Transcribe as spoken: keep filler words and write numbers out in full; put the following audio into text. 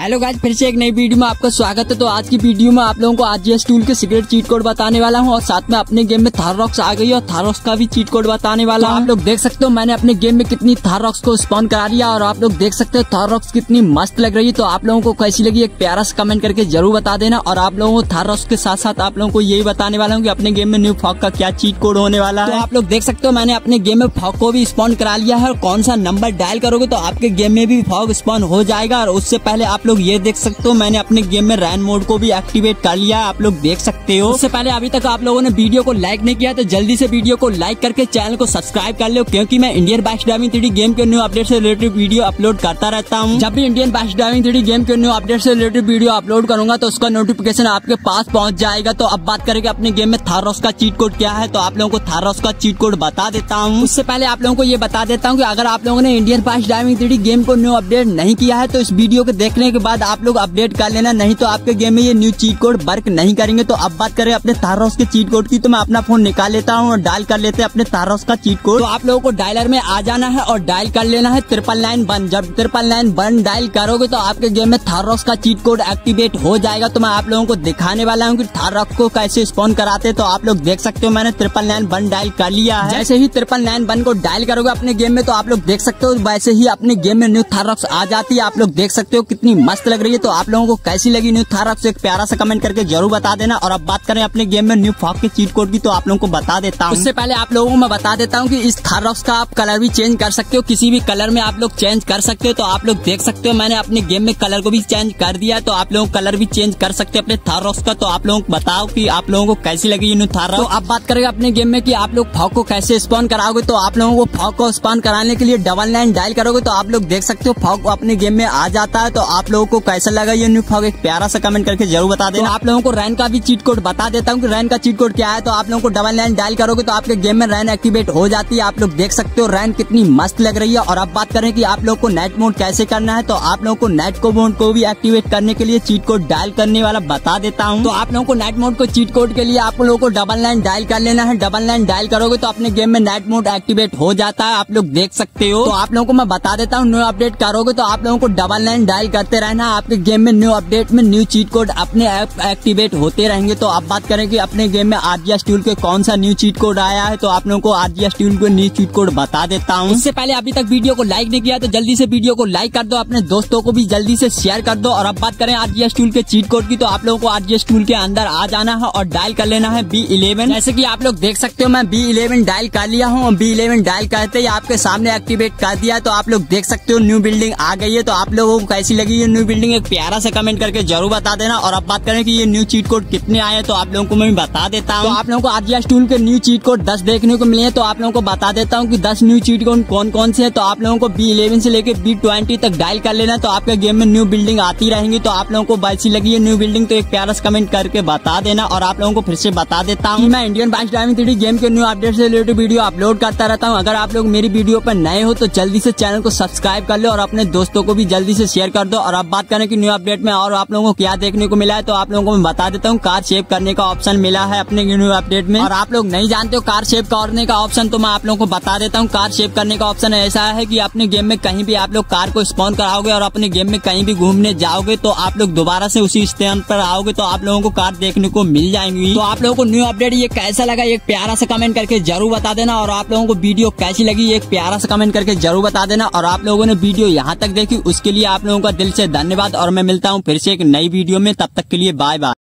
Hello guys, फिर से एक नई वीडियो में आपका स्वागत है। तो आज की वीडियो में आप लोगों को आरजीएस टूल के सीक्रेट चीट कोड बताने वाला हूं और साथ में अपने गेम में थाररॉक्स आ गई और थाररॉक्स का भी चीट कोड बताने वाला हूं। आप लोग देख सकते हो मैंने अपने गेम में कितनी थाररॉक्स को स्पॉन करा लिया और आप लोग देख सकते हो थाररॉक्स कितनी मस्त लग रही है। तो आप लोगों को कैसी लगी एक प्यारा सा कमेंट करके जरूर बता देना। और आप लोगों को थाररॉक्स के साथ साथ आप लोगों को यही बताने वाला हूँ कि अपने गेम में न्यू फॉग का क्या चीट कोड होने वाला है। तो आप लोग देख सकते हो मैंने अपने गेम में फॉग को भी स्पॉन करा लिया है और कौन सा नंबर डायल करोगे तो आपके गेम में भी फॉग स्पॉन हो जाएगा। और उससे पहले आप लोग ये देख सकते हो मैंने अपने गेम में रैन मोड को भी एक्टिवेट कर लिया है, आप लोग देख सकते हो। उससे पहले अभी तक आप लोगों ने वीडियो को लाइक नहीं किया तो जल्दी से वीडियो को लाइक करके चैनल को सब्सक्राइब कर लो, क्योंकि मैं Indian bike driving three D game के न्यू अपडेट से रिलेटेड वीडियो अपलोड करता रहता हूँ। जब भी Indian bike driving three D game के न्यू अपडेट से रिलेटेड वीडियो अपलोड करूंगा तो उसका नोटिफिकेशन आपके पास पहुंच जाएगा। तो अब बात करेंगे अपने गेम में थाररॉक्स का चीट कोड क्या है। तो आप लोगों को थाररॉक्स का चीट कोड बता देता हूँ। उससे पहले आप लोगों को ये बता देता हूँ कि अगर आप लोगों ने Indian bike driving three D game को न्यू अपडेट नहीं किया है तो इस वीडियो को देखने के बाद आप लोग अपडेट कर लेना, नहीं तो आपके गेम में ये न्यू चीट कोड वर्क नहीं करेंगे। तो अब बात करें अपने थाररॉक्स के चीट कोड की, तो मैं अपना फोन निकाल लेता हूँ और डायल कर लेते हैं अपने थाररॉक्स का चीट कोड। तो आप लोगों को डायलर में आ जाना है और डायल कर लेना है ट्रिपल नाइन वन। जब ट्रिपल नाइन वन डायल करोगे तो आपके गेम में थाररॉक्स का चीट कोड एक्टिवेट हो जाएगा। तो मैं आप लोगों को दिखाने वाला हूँ कि थाररॉक्स को कैसे स्पॉन कराते हैं। तो आप लोग देख सकते हो मैंने ट्रिपल नाइन वन डायल कर लिया है। जैसे ही ट्रिपल नाइन वन को डायल करोगे अपने गेम में तो आप लोग देख सकते हो वैसे ही अपने गेम में न्यू थाररॉक्स आ जाती है। आप लोग देख सकते हो कितनी मस्त लग रही है। तो आप लोगों को कैसी लगी न्यू थाररॉक्स एक प्यारा सा कमेंट करके जरूर बता देना। और अब बात करें अपने गेम में न्यू फॉग के चीट कोड की, तो आप लोगों को बता देता हूँ। उससे पहले आप लोगों को मैं बता देता हूँ कि इस थाररॉक्स का आप कलर भी चेंज कर सकते हो, किसी भी कलर में आप लोग चेंज कर सकते हो। तो आप लोग देख सकते हो मैंने अपने गेम में कलर को भी चेंज कर दिया, तो आप लोग कलर भी चेंज कर सकते हो अपने थाररॉक्स का। तो आप लोगों को बताओ कि आप लोगों को कैसी लगी न्यू थाररॉक्स। तो अब बात करेंगे अपने गेम में कि आप लोग फॉग को कैसे स्पॉन कराओगे। तो आप लोगों को फॉग को स्पॉन कराने के लिए डबल नाइन डायल करोगे तो आप लोग देख सकते हो फॉग अपने गेम में आ जाता है। तो आप लोगों को कैसा लगा ये न्यू फॉग एक प्यारा सा कमेंट करके जरूर बता देना। तो आप लोगों को रैन का भी चीट कोड बता देता हूँ कि रैन का चीट कोड क्या है। तो आप लोगों को डबल नाइन डायल करोगे तो आपके गेम में रैन एक्टिवेट हो जाती है। आप लोग देख सकते हो रैन कितनी मस्त लग रही है। और अब बात करें कि आप लोग को नाइट मोड कैसे करना है। तो आप लोगों को नाइट को मोड को भी एक्टिवेट करने के लिए चीट कोड डायल करने वाला बता देता हूँ। तो आप लोगों को नाइट मोड को चीट कोड के लिए आप लोगों को डबल नाइन डायल कर लेना है। डबल नाइन डायल करोगे तो अपने गेम में नाइट मोड एक्टिवेट हो जाता है, आप लोग देख सकते हो। तो आप लोगों को मैं बता देता हूँ न्यू अपडेट करोगे तो आप लोगों को डबल नाइन डायल करते रहना, आपके गेम में न्यू अपडेट में न्यू चीट कोड अपने ऐप एक्टिवेट होते रहेंगे। तो अब बात करें कि अपने गेम में आरजीएस टूल के कौन सा न्यू चीट कोड आया है। तो आप लोगों को आरजीएस टूल को न्यू चीट कोड बता देता हूँ। उससे पहले अभी तक वीडियो को लाइक नहीं किया तो जल्दी से वीडियो को लाइक कर दो, अपने दोस्तों को भी जल्दी से शेयर कर दो। और अब बात करें आरजीएस टूल के चीट कोड की, तो आप लोगों को आरजीएस टूल के अंदर आ जाना है और डायल कर लेना है बी इलेवन। जैसे कि आप लोग देख सकते हो मैं बी इलेवन डायल कर लिया हूँ। बी इलेवन डायल करते ही आपके सामने एक्टिवेट कर दिया। तो आप लोग देख सकते हो न्यू बिल्डिंग आ गई है। तो आप लोगों को कैसी लगी ये न्यू बिल्डिंग एक प्यारा सा कमेंट करके जरूर बता देना। और अब बात करें कि ये न्यू चीट कोड कितने आए तो आप लोगों को मैं बता देता हूँ। तो आप लोगों को आरजीएस टूल के न्यू चीट कोड दस देखने को मिले हैं। तो आप लोगों को बता देता हूँ कि दस न्यू चीट कोड कौन कौन से हैं। तो आप लोगों को बी इलेवन से लेके बी ट्वेंटी तक डायल कर लेना। तो आपके गेम में न्यू बिल्डिंग आती रहेंगी। तो आप लोगों को कैसी लगी ये न्यू बिल्डिंग तो एक प्यारा सा कमेंट करके बता देना। और आप लोगों को फिर से बता देता हूँ मैं Indian bike driving three D game के न्यू अपडेट से रिलेटेड वीडियो अपलोड करता रहता हूँ। अगर आप लोग मेरी वीडियो पर नए हो तो जल्दी से चैनल को सब्सक्राइब कर लो और अपने दोस्तों को भी जल्दी से शेयर कर दो। और अब बात करें कि न्यू अपडेट में और आप लोगों को क्या देखने को मिला है। तो आप लोगों को मैं बता देता हूँ कार शेप करने का ऑप्शन मिला है अपने न्यू अपडेट में। और आप लोग नहीं जानते हो कार शेप करने का ऑप्शन तो मैं आप लोगों को बता देता हूँ। कार शेप करने का ऑप्शन ऐसा है कि अपने गेम में कहीं भी आप लोग कार को स्पॉन कराओगे और अपने गेम में कहीं भी घूमने जाओगे तो आप लोग दोबारा से उसी स्थान पर आओगे तो आप लोगों को कार देखने को मिल जाएंगी। तो आप लोगों को न्यू अपडेट ये कैसा लगा एक प्यारा सा कमेंट करके जरूर बता देना। और आप लोगों को वीडियो कैसी लगी एक प्यारा सा कमेंट करके जरूर बता देना। और आप लोगों ने वीडियो यहाँ तक देखी उसके लिए आप लोगों का दिल से धन्यवाद। और मैं मिलता हूँ फिर से एक नई वीडियो में, तब तक के लिए बाय बाय।